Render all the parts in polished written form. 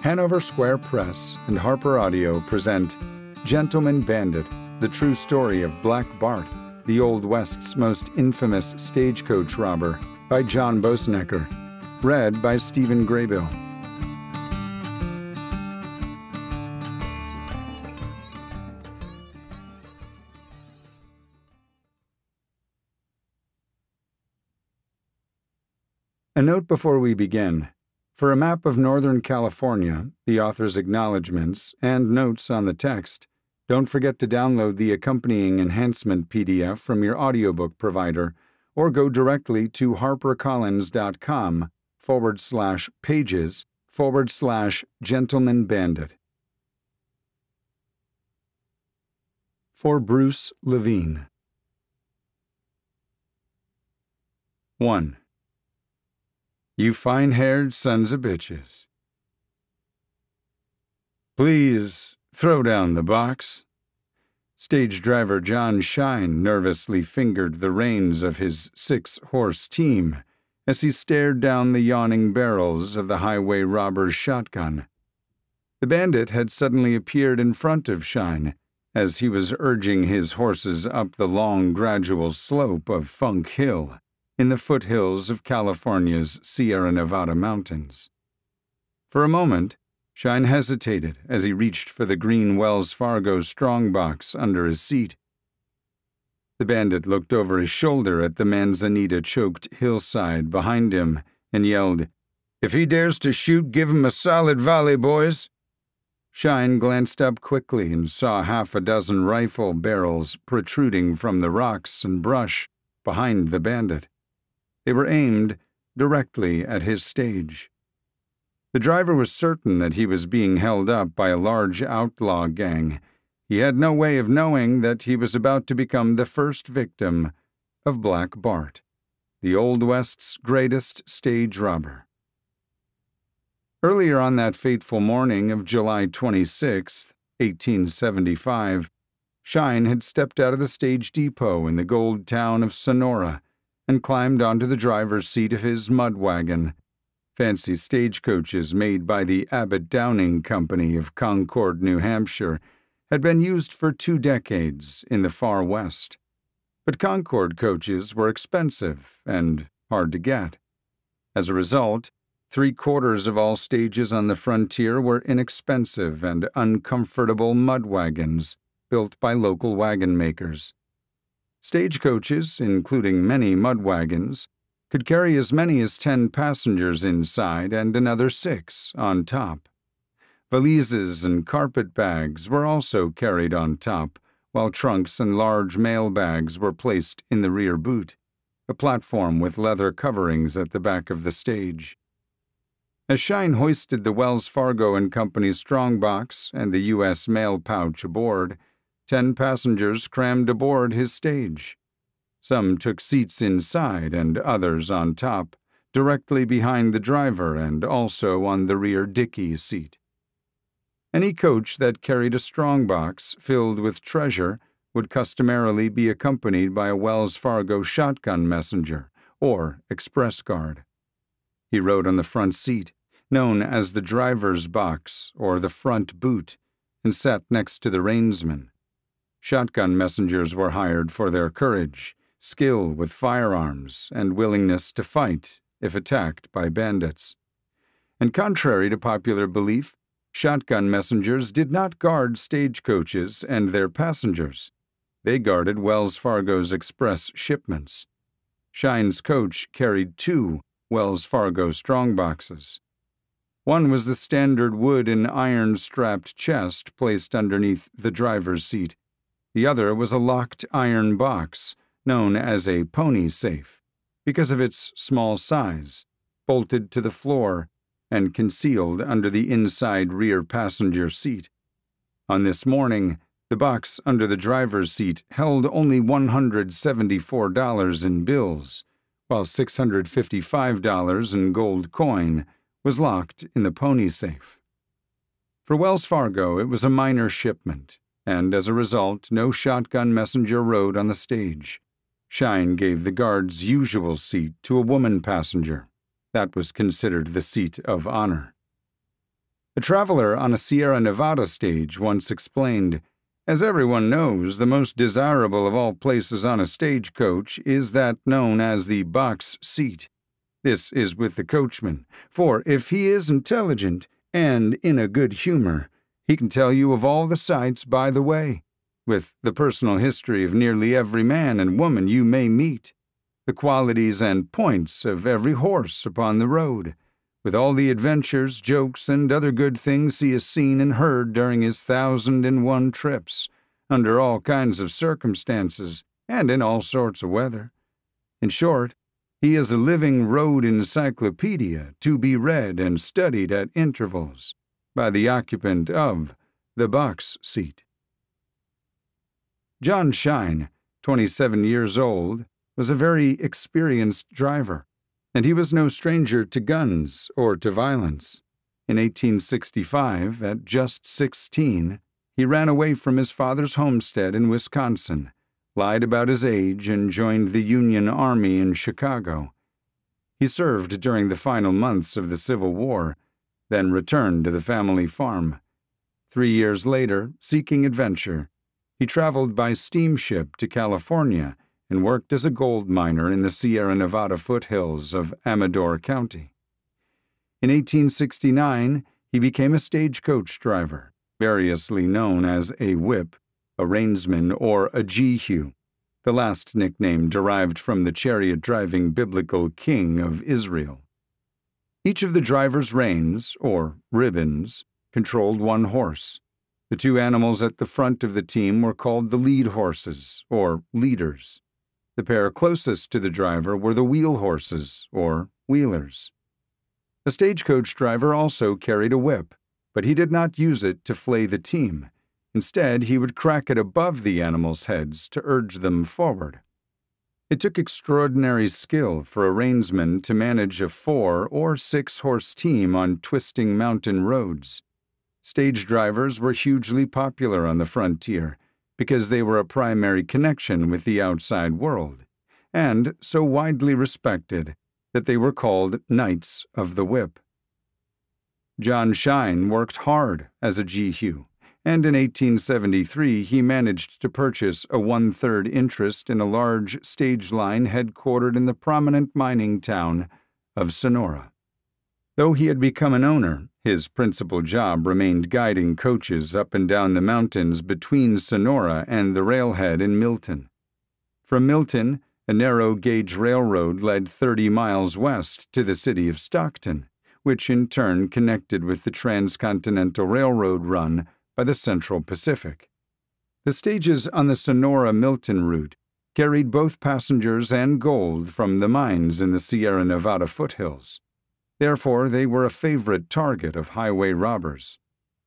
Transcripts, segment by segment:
Hanover Square Press and Harper Audio present Gentleman Bandit, the true story of Black Bart, the Old West's most infamous stagecoach robber, by John Boessenecker. Read by Stephen Graybill. A note before we begin. For a map of Northern California, the author's acknowledgments, and notes on the text, don't forget to download the accompanying enhancement PDF from your audiobook provider, or go directly to harpercollins.com/pages/Gentleman Bandit. For Bruce Levine. 1. You fine-haired sons of bitches. Please throw down the box. Stage driver John Shine nervously fingered the reins of his 6-horse team as he stared down the yawning barrels of the highway robber's shotgun. The bandit had suddenly appeared in front of Shine as he was urging his horses up the long, gradual slope of Funk Hill in the foothills of California's Sierra Nevada mountains. For a moment, Shine hesitated as he reached for the green Wells Fargo strongbox under his seat. The bandit looked over his shoulder at the manzanita-choked hillside behind him and yelled, "If he dares to shoot, give him a solid volley, boys." Shine glanced up quickly and saw half a dozen rifle barrels protruding from the rocks and brush behind the bandit. They were aimed directly at his stage. The driver was certain that he was being held up by a large outlaw gang. He had no way of knowing that he was about to become the first victim of Black Bart, the Old West's greatest stage robber. Earlier on that fateful morning of July 26, 1875, Shine had stepped out of the stage depot in the gold town of Sonora and climbed onto the driver's seat of his mud wagon. Fancy stagecoaches made by the Abbott Downing Company of Concord, New Hampshire, had been used for 2 decades in the far west. But Concord coaches were expensive and hard to get. As a result, 3/4 of all stages on the frontier were inexpensive and uncomfortable mud wagons built by local wagon makers. Stagecoaches, including many mud wagons, could carry as many as 10 passengers inside and another 6 on top. Valises and carpet bags were also carried on top, while trunks and large mail bags were placed in the rear boot, a platform with leather coverings at the back of the stage. As Shine hoisted the Wells Fargo and Company's strongbox and the U.S. mail pouch aboard, 10 passengers crammed aboard his stage. Some took seats inside and others on top, directly behind the driver and also on the rear dickey seat. Any coach that carried a strongbox filled with treasure would customarily be accompanied by a Wells Fargo shotgun messenger or express guard. He rode on the front seat, known as the driver's box or the front boot, and sat next to the reinsman. Shotgun messengers were hired for their courage, skill with firearms, and willingness to fight if attacked by bandits. And contrary to popular belief, shotgun messengers did not guard stagecoaches and their passengers. They guarded Wells Fargo's express shipments. Shine's coach carried 2 Wells Fargo strongboxes. One was the standard wood and iron-strapped chest placed underneath the driver's seat. The other was a locked iron box, known as a pony safe, because of its small size, bolted to the floor and concealed under the inside rear passenger seat. On this morning, the box under the driver's seat held only $174 in bills, while $655 in gold coin was locked in the pony safe. For Wells Fargo, it was a minor shipment, and as a result, no shotgun messenger rode on the stage. Shine gave the guard's usual seat to a woman passenger. That was considered the seat of honor. A traveler on a Sierra Nevada stage once explained, "As everyone knows, the most desirable of all places on a stagecoach is that known as the box seat. This is with the coachman, for if he is intelligent and in a good humor, he can tell you of all the sights by the way, with the personal history of nearly every man and woman you may meet, the qualities and points of every horse upon the road, with all the adventures, jokes, and other good things he has seen and heard during his 1,001 trips, under all kinds of circumstances and in all sorts of weather. In short, he is a living road encyclopedia to be read and studied at intervals by the occupant of the box seat." John Shine, 27 years old, was a very experienced driver, and he was no stranger to guns or to violence. In 1865, at just 16, he ran away from his father's homestead in Wisconsin, lied about his age, and joined the Union Army in Chicago. He served during the final months of the Civil War, then returned to the family farm. 3 years later, seeking adventure, he traveled by steamship to California and worked as a gold miner in the Sierra Nevada foothills of Amador County. In 1869, he became a stagecoach driver, variously known as a whip, a reinsman, or a jehu, the last nickname derived from the chariot-driving biblical king of Israel. Each of the driver's reins, or ribbons, controlled one horse. The two animals at the front of the team were called the lead horses, or leaders. The pair closest to the driver were the wheel horses, or wheelers. A stagecoach driver also carried a whip, but he did not use it to flay the team. Instead, he would crack it above the animals' heads to urge them forward. It took extraordinary skill for a reinsman to manage a 4- or 6-horse team on twisting mountain roads. Stage drivers were hugely popular on the frontier because they were a primary connection with the outside world, and so widely respected that they were called Knights of the Whip. John Shine worked hard as a jehu, and in 1873 he managed to purchase a 1/3 interest in a large stage line headquartered in the prominent mining town of Sonora. Though he had become an owner, his principal job remained guiding coaches up and down the mountains between Sonora and the railhead in Milton. From Milton, a narrow-gauge railroad led 30 miles west to the city of Stockton, which in turn connected with the transcontinental railroad run by the Central Pacific. The stages on the Sonora-Milton route carried both passengers and gold from the mines in the Sierra Nevada foothills. Therefore, they were a favorite target of highway robbers.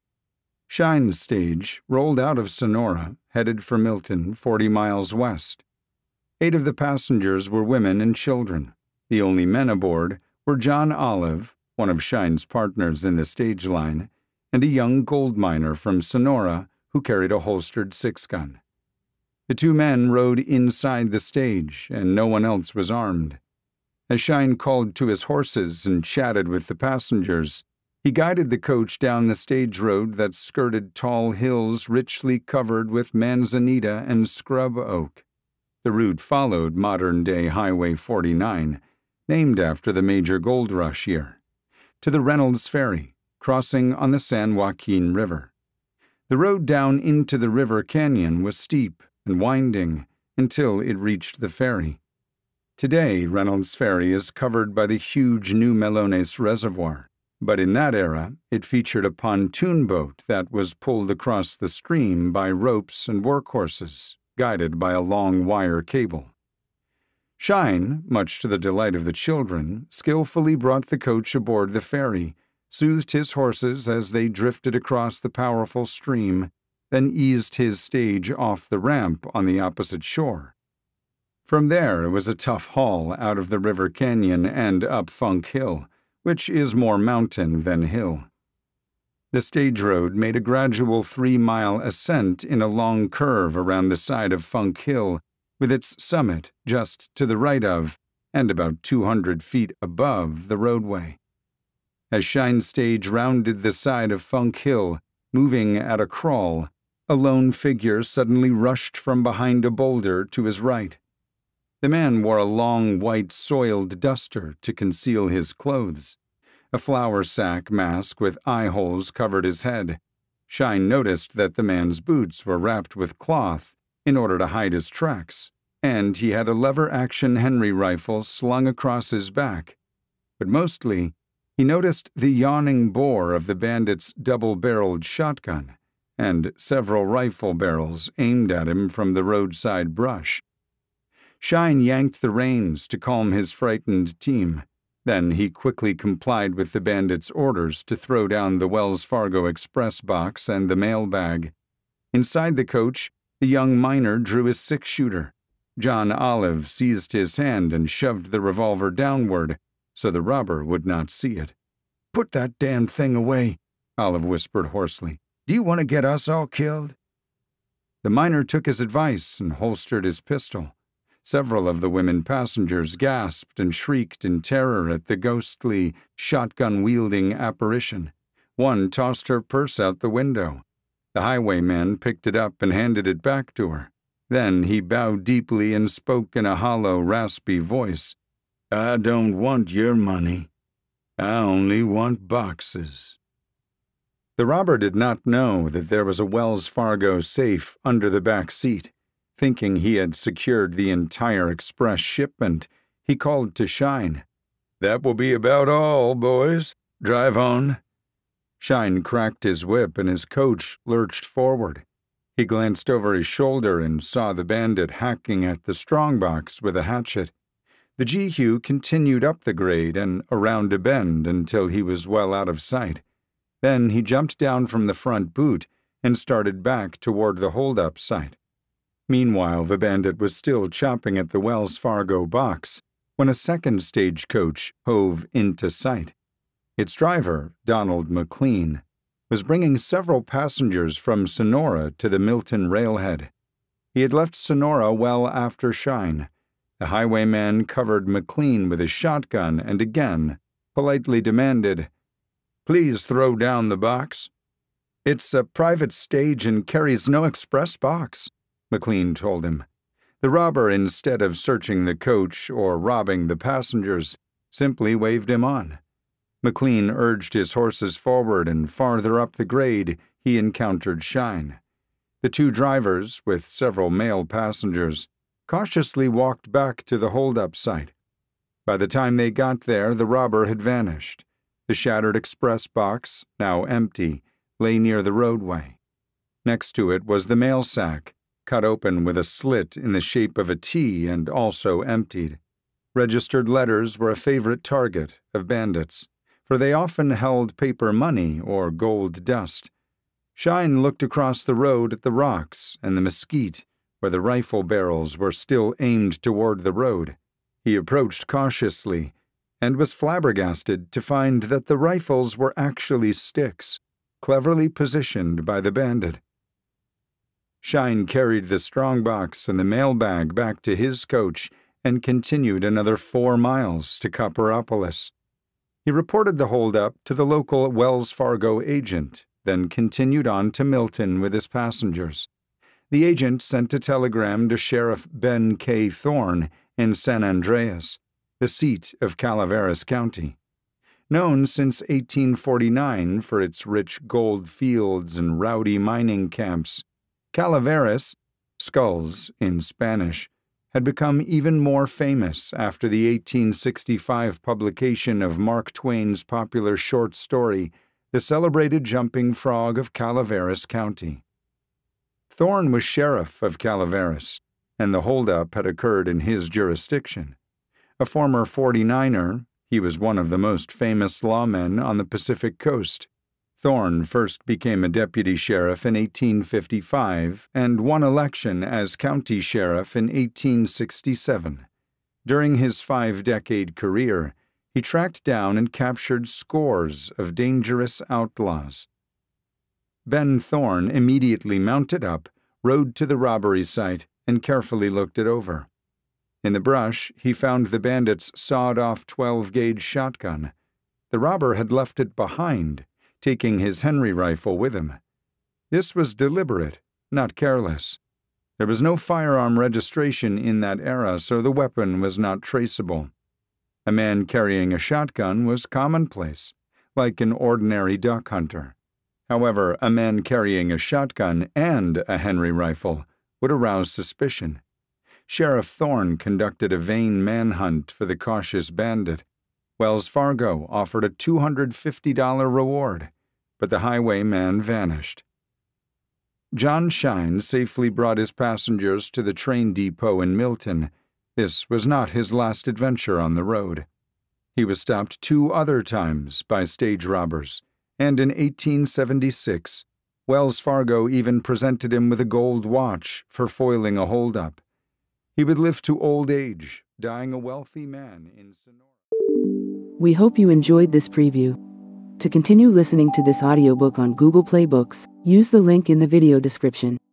Shine's stage rolled out of Sonora, headed for Milton, 40 miles west. 8 of the passengers were women and children. The only men aboard were John Olive, one of Shine's partners in the stage line, and a young gold miner from Sonora who carried a holstered 6-gun. The 2 men rode inside the stage, and no one else was armed. As Shine called to his horses and chatted with the passengers, he guided the coach down the stage road that skirted tall hills richly covered with manzanita and scrub oak. The route followed modern-day Highway 49, named after the major gold rush year, to the Reynolds Ferry, crossing on the San Joaquin River. The road down into the river canyon was steep and winding until it reached the ferry. Today, Reynolds Ferry is covered by the huge New Melones Reservoir, but in that era, it featured a pontoon boat that was pulled across the stream by ropes and workhorses, guided by a long wire cable. Shine, much to the delight of the children, skillfully brought the coach aboard the ferry, soothed his horses as they drifted across the powerful stream, then eased his stage off the ramp on the opposite shore. From there, it was a tough haul out of the river canyon and up Funk Hill, which is more mountain than hill. The stage road made a gradual 3-mile ascent in a long curve around the side of Funk Hill, with its summit just to the right of, and about 200 feet above, the roadway. As Shine's stage rounded the side of Funk Hill, moving at a crawl, a lone figure suddenly rushed from behind a boulder to his right. The man wore a long white soiled duster to conceal his clothes. A flour sack mask with eye holes covered his head. Shine noticed that the man's boots were wrapped with cloth in order to hide his tracks, and he had a lever-action Henry rifle slung across his back. But mostly, he noticed the yawning bore of the bandit's double-barreled shotgun and several rifle barrels aimed at him from the roadside brush. Shine yanked the reins to calm his frightened team. Then he quickly complied with the bandit's orders to throw down the Wells Fargo express box and the mailbag. Inside the coach, the young miner drew his six-shooter. John Olive seized his hand and shoved the revolver downward so the robber would not see it. "Put that damn thing away," Olive whispered hoarsely. "Do you want to get us all killed?" The miner took his advice and holstered his pistol. Several of the women passengers gasped and shrieked in terror at the ghostly, shotgun-wielding apparition. One tossed her purse out the window. The highwayman picked it up and handed it back to her. Then he bowed deeply and spoke in a hollow, raspy voice. "I don't want your money. I only want boxes." The robber did not know that there was a Wells Fargo safe under the back seat. Thinking he had secured the entire express shipment, he called to Shine. "That will be about all, boys. Drive on." Shine cracked his whip and his coach lurched forward. He glanced over his shoulder and saw the bandit hacking at the strongbox with a hatchet. The Jehu continued up the grade and around a bend until he was well out of sight. Then he jumped down from the front boot and started back toward the hold-up site. Meanwhile, the bandit was still chopping at the Wells Fargo box when a second stagecoach hove into sight. Its driver, Donald McLean, was bringing several passengers from Sonora to the Milton railhead. He had left Sonora well after Shine. The highwayman covered McLean with his shotgun and again politely demanded, "Please throw down the box." "It's a private stage and carries no express box," McLean told him. The robber, instead of searching the coach or robbing the passengers, simply waved him on. McLean urged his horses forward, and farther up the grade he encountered Shine. The two drivers, with several male passengers, cautiously walked back to the hold-up site. By the time they got there, the robber had vanished. The shattered express box, now empty, lay near the roadway. Next to it was the mail sack, cut open with a slit in the shape of a T and also emptied. Registered letters were a favorite target of bandits, for they often held paper money or gold dust. Shine looked across the road at the rocks and the mesquite, where the rifle barrels were still aimed toward the road. He approached cautiously and was flabbergasted to find that the rifles were actually sticks, cleverly positioned by the bandit. Shine carried the strongbox and the mailbag back to his coach and continued another 4 miles to Copperopolis. He reported the holdup to the local Wells Fargo agent, then continued on to Milton with his passengers. The agent sent a telegram to Sheriff Ben K. Thorne in San Andreas, the seat of Calaveras County. Known since 1849 for its rich gold fields and rowdy mining camps, Calaveras, skulls in Spanish, had become even more famous after the 1865 publication of Mark Twain's popular short story, The Celebrated Jumping Frog of Calaveras County. Thorne was sheriff of Calaveras, and the holdup had occurred in his jurisdiction. A former 49er, he was one of the most famous lawmen on the Pacific Coast. Thorne first became a deputy sheriff in 1855 and won election as county sheriff in 1867. During his 5-decade career, he tracked down and captured scores of dangerous outlaws. Ben Thorne immediately mounted up, rode to the robbery site, and carefully looked it over. In the brush, he found the bandit's sawed-off 12-gauge shotgun. The robber had left it behind, taking his Henry rifle with him. This was deliberate, not careless. There was no firearm registration in that era, so the weapon was not traceable. A man carrying a shotgun was commonplace, like an ordinary duck hunter. However, a man carrying a shotgun and a Henry rifle would arouse suspicion. Sheriff Thorne conducted a vain manhunt for the cautious bandit. Wells Fargo offered a $250 reward, but the highwayman vanished. John Shine safely brought his passengers to the train depot in Milton. This was not his last adventure on the road. He was stopped 2 other times by stage robbers, and in 1876, Wells Fargo even presented him with a gold watch for foiling a holdup. He would live to old age, dying a wealthy man in Sonora. We hope you enjoyed this preview. To continue listening to this audiobook on Google Play Books, use the link in the video description.